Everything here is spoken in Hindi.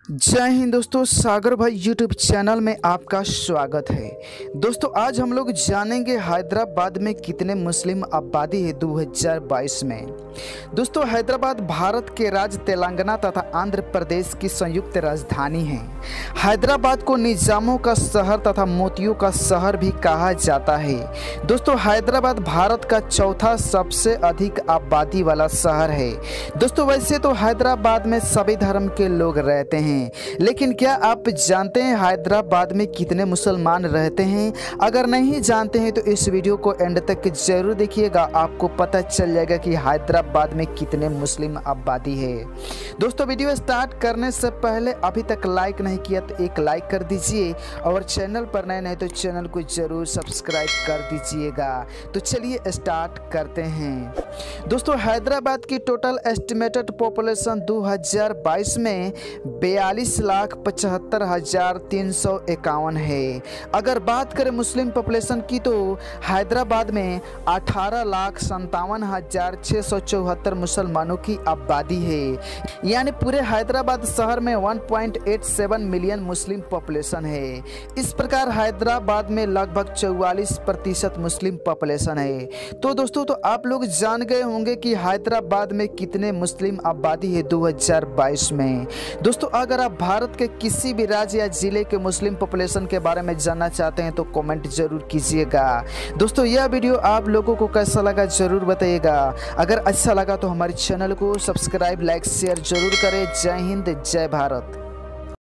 जय हिंद दोस्तों, सागर भाई यूट्यूब चैनल में आपका स्वागत है। दोस्तों आज हम लोग जानेंगे हैदराबाद में कितने मुस्लिम आबादी है 2022 में। दोस्तों हैदराबाद भारत के राज्य तेलंगाना तथा आंध्र प्रदेश की संयुक्त राजधानी है। हैदराबाद को निजामों का शहर तथा मोतियों का शहर भी कहा जाता है। दोस्तों हैदराबाद भारत का चौथा सबसे अधिक आबादी वाला शहर है। दोस्तों वैसे तो हैदराबाद में सभी धर्म के लोग रहते हैं, लेकिन क्या आप जानते हैं हैदराबाद में कितने मुसलमान रहते हैं? अगर नहीं जानते हैं तो इस वीडियो को एंड तक जरूर देखिएगा, आपको पता चल जाएगा कि हैदराबाद में कितने मुस्लिम आबादी है। दोस्तों वीडियो स्टार्ट करने से पहले अभी तक लाइक नहीं किया तो एक लाइक कर दीजिए, और चैनल पर नए नहीं तो चैनल को जरूर सब्सक्राइब कर दीजिएगा। तो चलिए स्टार्ट करते हैं। दोस्तों हैदराबाद की टोटल एस्टिमेटेड पॉपुलेशन 2022 में 42,75,351 है। अगर बात करें मुस्लिम पॉपुलेशन की तो हैदराबाद में 18,57,674 मुसलमानों की आबादी है। यानी पूरे हैदराबाद शहर में 1.87 मिलियन मुस्लिम पॉपुलेशन है। इस प्रकार हैदराबाद में लगभग 44% मुस्लिम पॉपुलेशन है। तो दोस्तों तो आप लोग जान गए होंगे कि हैदराबाद में कितने मुस्लिम आबादी है 2022 में। दोस्तों अगर आप भारत के किसी भी राज्य या जिले के मुस्लिम पॉपुलेशन के बारे में जानना चाहते हैं तो कमेंट जरूर कीजिएगा। दोस्तों यह वीडियो आप लोगों को कैसा लगा जरूर बताइएगा। अगर अच्छा लगा तो हमारे चैनल को सब्सक्राइब, लाइक, शेयर जरूर करें। जय हिंद, जय भारत।